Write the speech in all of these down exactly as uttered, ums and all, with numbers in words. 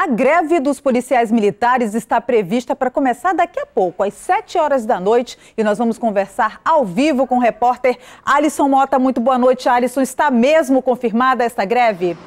A greve dos policiais militares está prevista para começar daqui a pouco, às sete horas da noite. E nós vamos conversar ao vivo com o repórter Alisson Mota. Muito boa noite, Alisson. Está mesmo confirmada esta greve?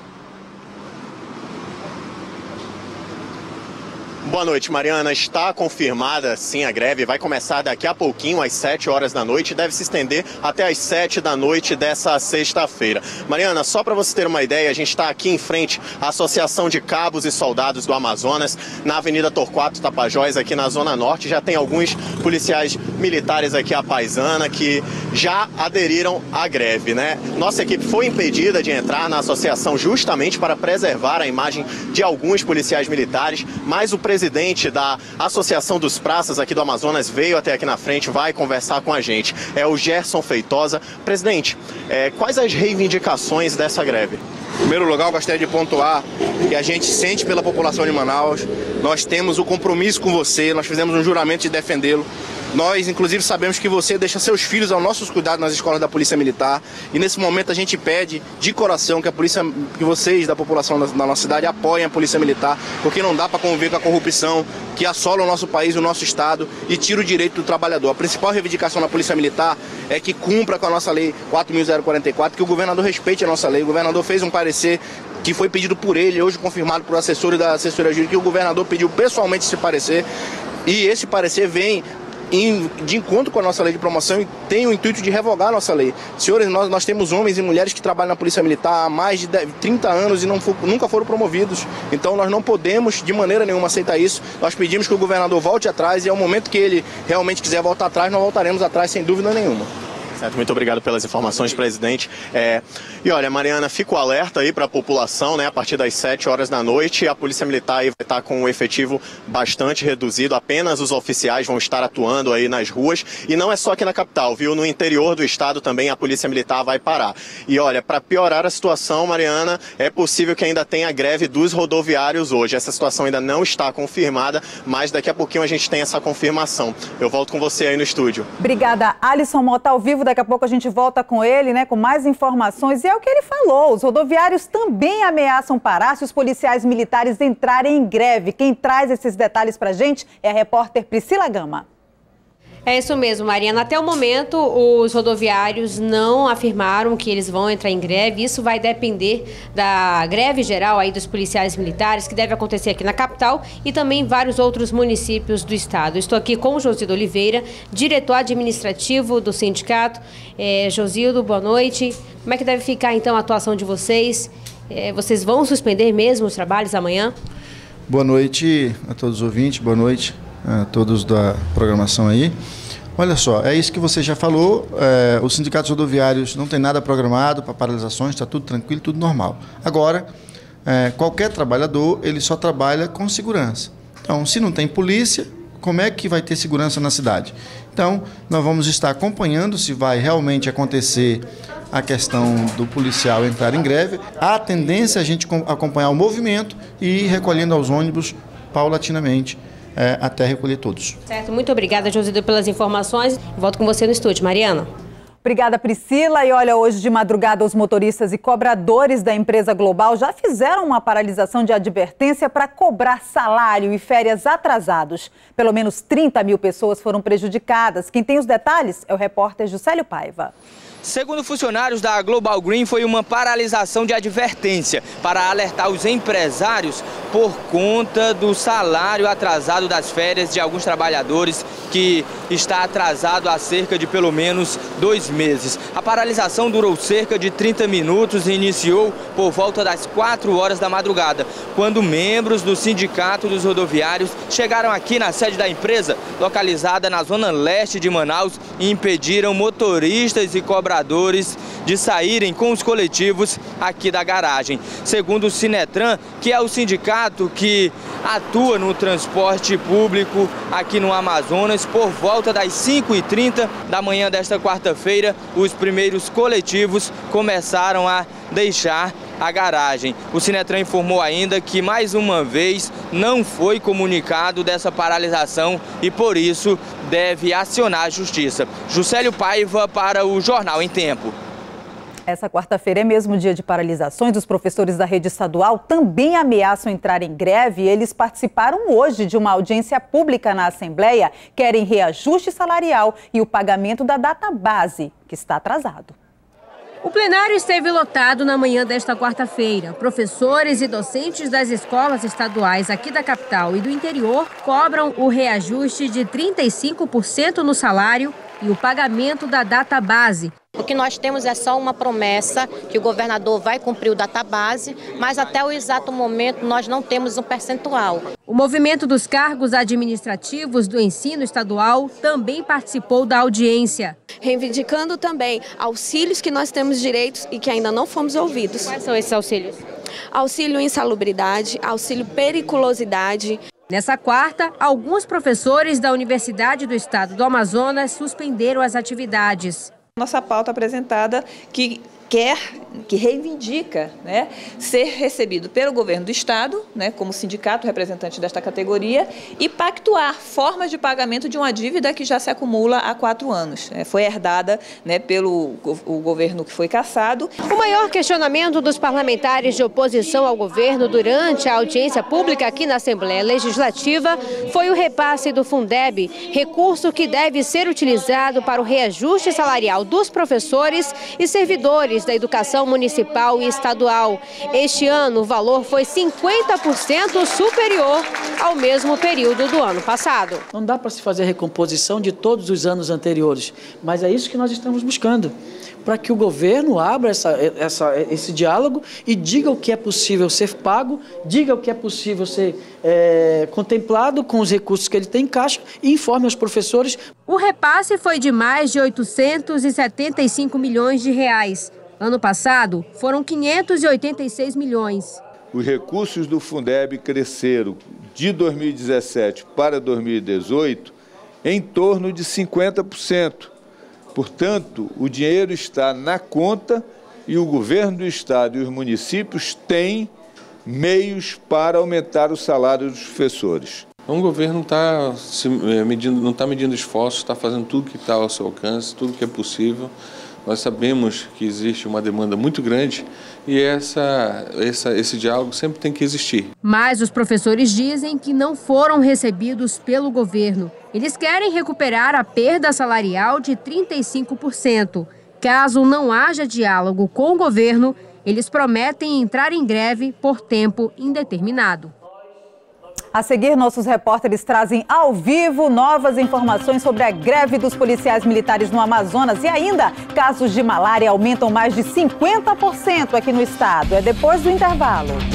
Boa noite, Mariana. Está confirmada, sim, a greve. Vai começar daqui a pouquinho, às sete horas da noite, e deve se estender até às sete da noite dessa sexta-feira. Mariana, só para você ter uma ideia, a gente está aqui em frente à Associação de Cabos e Soldados do Amazonas, na Avenida Torquato Tapajós, aqui na Zona Norte. Já tem alguns policiais militares aqui à paisana que já aderiram à greve, né? Nossa equipe foi impedida de entrar na associação justamente para preservar a imagem de alguns policiais militares, mas o presidente presidente da Associação dos Praças aqui do Amazonas veio até aqui na frente, vai conversar com a gente. É o Gerson Feitosa. Presidente, é, quais as reivindicações dessa greve? Em primeiro lugar, eu gostaria de pontuar que a gente sente pela população de Manaus, nós temos o compromisso com você, nós fizemos um juramento de defendê-lo. Nós, inclusive, sabemos que você deixa seus filhos aos nossos cuidados nas escolas da Polícia Militar. E nesse momento a gente pede de coração que a polícia, que vocês da população da, da nossa cidade apoiem a Polícia Militar, porque não dá para conviver com a corrupção que assola o nosso país, o nosso estado e tira o direito do trabalhador. A principal reivindicação da Polícia Militar é que cumpra com a nossa lei quatro mil quarenta e quatro, que o governador respeite a nossa lei. O governador fez um parecer que foi pedido por ele, hoje confirmado por assessores da assessoria jurídica, que o governador pediu pessoalmente esse parecer. E esse parecer vem de encontro com a nossa lei de promoção e tem o intuito de revogar a nossa lei. Senhores, nós, nós temos homens e mulheres que trabalham na Polícia Militar há mais de trinta anos e não for, nunca foram promovidos. Então nós não podemos de maneira nenhuma aceitar isso. Nós pedimos que o governador volte atrás e ao momento que ele realmente quiser voltar atrás, nós voltaremos atrás sem dúvida nenhuma. Certo, muito obrigado pelas informações, presidente. É, e olha, Mariana, fica o alerta aí para a população, né? A partir das sete horas da noite, a Polícia Militar aí vai estar com um efetivo bastante reduzido, apenas os oficiais vão estar atuando aí nas ruas. E não é só aqui na capital, viu? No interior do estado também a Polícia Militar vai parar. E olha, para piorar a situação, Mariana, é possível que ainda tenha greve dos rodoviários hoje. Essa situação ainda não está confirmada, mas daqui a pouquinho a gente tem essa confirmação. Eu volto com você aí no estúdio. Obrigada, Alisson Mota, ao vivo. Daqui a pouco a gente volta com ele, né, com mais informações. E é o que ele falou, os rodoviários também ameaçam parar se os policiais militares entrarem em greve. Quem traz esses detalhes pra gente é a repórter Priscila Gama. É isso mesmo, Mariana. Até o momento, os rodoviários não afirmaram que eles vão entrar em greve. Isso vai depender da greve geral aí dos policiais militares, que deve acontecer aqui na capital e também em vários outros municípios do estado. Estou aqui com o Josildo Oliveira, diretor administrativo do sindicato. É, Josildo, boa noite. Como é que deve ficar, então, a atuação de vocês? É, vocês vão suspender mesmo os trabalhos amanhã? Boa noite a todos os ouvintes, boa noite a todos da programação aí. Olha só, é isso que você já falou, é, os sindicatos rodoviários não tem nada programado para paralisações, está tudo tranquilo, tudo normal. Agora, é, qualquer trabalhador, ele só trabalha com segurança. Então, se não tem polícia, como é que vai ter segurança na cidade? Então, nós vamos estar acompanhando se vai realmente acontecer a questão do policial entrar em greve. A tendência é a gente acompanhar o movimento e ir recolhendo aos ônibus paulatinamente, É, até recolher todos. Certo, muito obrigada, Josildo, pelas informações. Volto com você no estúdio, Mariana. Obrigada, Priscila. E olha, hoje de madrugada os motoristas e cobradores da empresa Global já fizeram uma paralisação de advertência para cobrar salário e férias atrasados. Pelo menos trinta mil pessoas foram prejudicadas. Quem tem os detalhes é o repórter Juscelio Paiva. Segundo funcionários da Global Green, foi uma paralisação de advertência para alertar os empresários por conta do salário atrasado das férias de alguns trabalhadores que está atrasado há cerca de pelo menos dois meses. A paralisação durou cerca de trinta minutos e iniciou por volta das quatro horas da madrugada, quando membros do Sindicato dos Rodoviários chegaram aqui na sede da empresa, localizada na zona leste de Manaus, e impediram motoristas e cobradores de saírem com os coletivos aqui da garagem. Segundo o Sinetran, que é o sindicato que atua no transporte público aqui no Amazonas, por volta das cinco e trinta da manhã desta quarta-feira, os primeiros coletivos começaram a deixar a garagem. O Sinetran informou ainda que, mais uma vez, não foi comunicado dessa paralisação e, por isso, deve acionar a justiça. Juscelio Paiva para o Jornal em Tempo. Essa quarta-feira é mesmo dia de paralisações. Os professores da rede estadual também ameaçam entrar em greve. Eles participaram hoje de uma audiência pública na Assembleia. Querem reajuste salarial e o pagamento da database, que está atrasado. O plenário esteve lotado na manhã desta quarta-feira. Professores e docentes das escolas estaduais aqui da capital e do interior cobram o reajuste de trinta e cinco por cento no salário e o pagamento da database. O que nós temos é só uma promessa que o governador vai cumprir o database, mas até o exato momento nós não temos um percentual. O movimento dos cargos administrativos do ensino estadual também participou da audiência. Reivindicando também auxílios que nós temos direitos e que ainda não fomos ouvidos. Quais são esses auxílios? Auxílio insalubridade, auxílio periculosidade. Nessa quarta, alguns professores da Universidade do Estado do Amazonas suspenderam as atividades. Nossa pauta apresentada que quer, que reivindica, né, ser recebido pelo governo do Estado, né, como sindicato representante desta categoria, e pactuar formas de pagamento de uma dívida que já se acumula há quatro anos. É, foi herdada, né, pelo o governo que foi cassado. O maior questionamento dos parlamentares de oposição ao governo durante a audiência pública aqui na Assembleia Legislativa foi o repasse do Fundeb, recurso que deve ser utilizado para o reajuste salarial dos professores e servidores da educação municipal e estadual. Este ano, o valor foi cinquenta por cento superior ao mesmo período do ano passado. Não dá para se fazer a recomposição de todos os anos anteriores, mas é isso que nós estamos buscando, para que o governo abra essa, essa, esse diálogo e diga o que é possível ser pago, diga o que é possível ser é, contemplado com os recursos que ele tem em caixa e informe aos professores. O repasse foi de mais de oitocentos e setenta e cinco milhões de reais. Ano passado, foram quinhentos e oitenta e seis milhões. Os recursos do Fundeb cresceram de dois mil e dezessete para dois mil e dezoito em torno de cinquenta por cento. Portanto, o dinheiro está na conta e o governo do Estado e os municípios têm meios para aumentar o salário dos professores. O governo está medindo, não está medindo esforços, está fazendo tudo que está ao seu alcance, tudo que é possível. Nós sabemos que existe uma demanda muito grande e essa, essa, esse diálogo sempre tem que existir. Mas os professores dizem que não foram recebidos pelo governo. Eles querem recuperar a perda salarial de trinta e cinco por cento. Caso não haja diálogo com o governo, eles prometem entrar em greve por tempo indeterminado. A seguir, nossos repórteres trazem ao vivo novas informações sobre a greve dos policiais militares no Amazonas e ainda casos de malária aumentam mais de cinquenta por cento aqui no estado. É depois do intervalo.